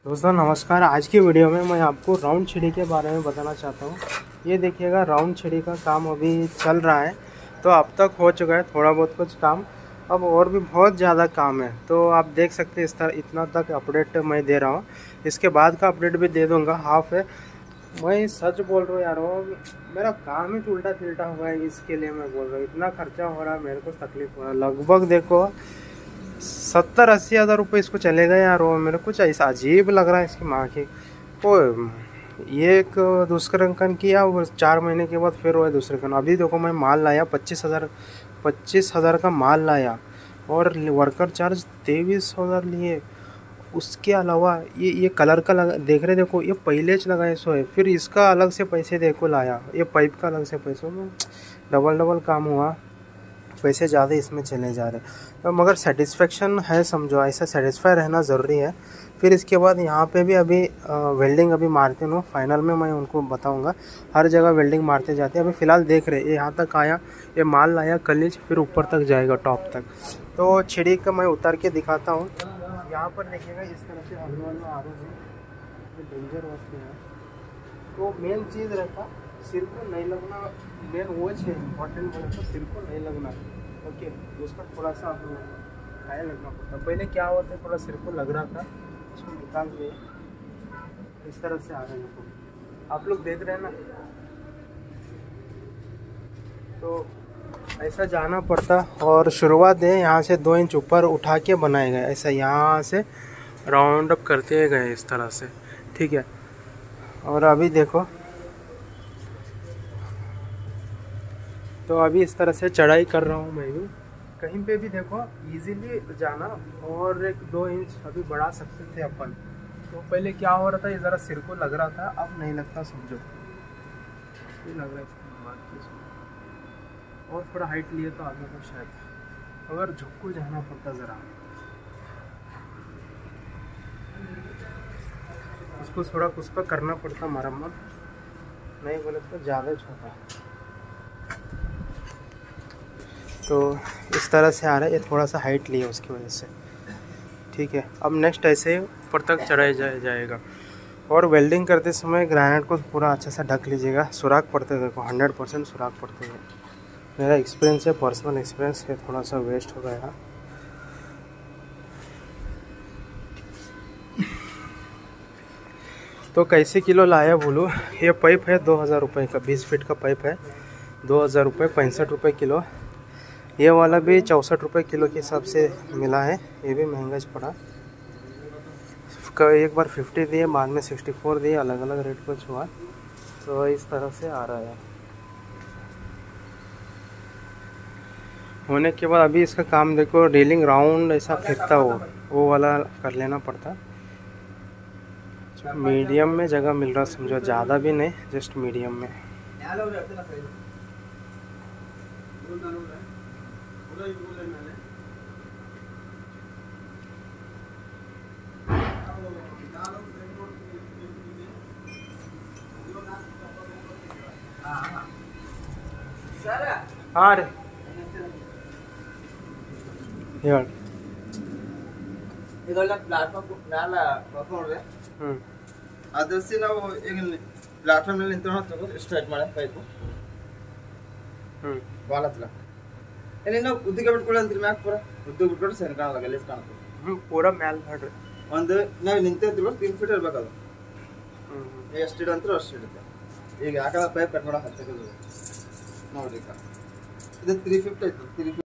दोस्तों नमस्कार। आज की वीडियो में मैं आपको राउंड छड़ी के बारे में बताना चाहता हूँ। ये देखिएगा, राउंड छड़ी का काम अभी चल रहा है। तो अब तक हो चुका है थोड़ा बहुत कुछ काम, अब और भी बहुत ज़्यादा काम है। तो आप देख सकते हैं इस तरह इतना तक अपडेट मैं दे रहा हूँ। इसके बाद का अपडेट भी दे दूँगा, हाफ है। मैं सच बोल रहा हूँ यार, वो मेरा काम ही उल्टा तिल्टा हुआ है, इसके लिए मैं बोल रहा हूँ। इतना खर्चा हो रहा है, मेरे को तकलीफ हो रहा है। लगभग देखो 70-80 हज़ार रुपये इसको चले गए यार। वो मेरे कुछ ऐसा अजीब लग रहा है इसकी माँ की। वो ये एक दूसरे अंकन किया, वो 4 महीने के बाद फिर वो दूसरे अंकन। अभी देखो मैं माल लाया 25,000 का माल लाया, और वर्कर चार्ज 23,000 लिए। उसके अलावा ये कलर का देख रहे, देखो ये पहले से लगाए सो है, फिर इसका अलग से पैसे देखो लाया, ये पाइप का अलग से पैसों में डबल काम हुआ। पैसे ज़्यादा इसमें चले जा रहे हैं। तो मगर सेटिस्फेक्शन है, समझो ऐसा सेटिस्फाई रहना ज़रूरी है। फिर इसके बाद यहाँ पे भी अभी वेल्डिंग अभी मारते हैं। फाइनल में मैं उनको बताऊँगा। हर जगह वेल्डिंग मारते जाते हैं। अभी फ़िलहाल देख रहे ये यहाँ तक आया, ये माल लाया कलीज, फिर ऊपर तक जाएगा टॉप तक। तो छिड़ी का मैं उतार के दिखाता हूँ। यहाँ पर देखिएगा इस तरह से हलवा आ रहे हैं, डेंजर वस्तु है। तो मेन चीज़ रहता सिर को नहीं लगना, मेन वो है इम्पोर्टेंट बोले तो सिर को नहीं लगना। ओके, उसका थोड़ा सा ख्याल रखना पड़ता। पहले क्या होता है, थोड़ा सिर को लग रहा था, उसको निकाल के इस तरह से आ रहे हैं। आप लोग देख रहे हैं ना, तो ऐसा जाना पड़ता। और शुरुआत है यहाँ से 2 इंच ऊपर उठा के बनाए गए, ऐसा यहाँ से राउंड अप करते गए इस तरह से, ठीक है। और अभी देखो, तो अभी इस तरह से चढ़ाई कर रहा हूँ मैं भी। कहीं पे भी देखो इजीली जाना, और 1-2 इंच अभी बढ़ा सकते थे अपन। तो पहले क्या हो रहा था, ये ज़रा सिर को लग रहा था, अब नहीं लगता, समझो ये लग रहा है इसके बाद की। और थोड़ा हाइट लिए तो आगे को शायद, अगर झुक को जाना पड़ता ज़रा, उसको थोड़ा कुछ पर करना पड़ता मरम्मत, नहीं बोले तो ज़्यादा छोटा। तो इस तरह से आ रहा है, ये थोड़ा सा हाइट लिया उसकी वजह से, ठीक है। अब नेक्स्ट ऐसे ऊपर तक चढ़ाया जाएगा। और वेल्डिंग करते समय ग्रेनाइट को पूरा अच्छे से ढक लीजिएगा। सुराख पड़ते देखो, 100% सुराख पड़ते हैं। मेरा एक्सपीरियंस है, पर्सनल एक्सपीरियंस है, थोड़ा सा वेस्ट हो गया। तो कैसे किलो लाया बोलो, ये पाइप है 2,000 रुपये का, 20 फीट का पाइप है, 2,000 रुपये, 65 रुपये किलो। ये वाला भी 64 रुपये किलो के हिसाब से मिला है, ये भी महंगा पड़ा। एक बार 50 दिए, बाद में 64 दिए, अलग अलग रेट कुछ हुआ। तो इस तरह से आ रहा है। होने के बाद अभी इसका काम देखो, रीलिंग राउंड ऐसा फिरता वो वाला कर लेना पड़ता। मीडियम में जगह मिल रहा, समझो ज़्यादा भी नहीं, जस्ट मीडियम में। हाँ रे ಹೇಳಿ ಇದೆಲ್ಲ ಪ್ಲಾಟ್ಫಾರ್ಮ್ ಮ್ಯಾಲ ಬರ್ಕೊಂಡ್ರೆ ಅದರ್ಸಿ ನಾವು ಈಗ ಪ್ಲಾಟ್ಫಾರ್ಮ್ ನಲ್ಲಿ ನಿಂತು ಸ್ಟ್ರೈಟ್ ಮಾಡ ಪೈಪ್ ಬಾಲ್ ಹತ್ರ ಏನೇನು ಉದ್ದಿಗೆ ಬಿಟ್ಕೊಳ್ಳಿ ಅಂತೀರಿ, ಮ್ಯಾಕ್ ಪೂರ ಉದ್ದಿಗೆ ಬಿಟ್ಕೊಂಡು ಸರಿ ಕಾಣಲ್ಲ, ಗಲೀಜ್ ಕಾಣುತ್ತೆ ಪೂರ ಮ್ಯಾಲ ಮಾಡ್ರಿ. ಒಂದು ನಾವು ನಿಂತಿರ್ತೀವಿ 3 ಫೀಟ್ ಇರ್ಬೇಕು, ಅದು ಎಷ್ಟು ಇಡಂತ್ರು ಅಷ್ಟು ಇಡುತ್ತೆ. ಈಗ ಯಾಕಂದ್ರೆ ಪೈಪ್ ಕಟ್ ಮಾಡೋ ಹಚ್ಚಕ್ಕೆ ನೋಡ್ರಿ, ಇದು 350 ಐತೆ, 350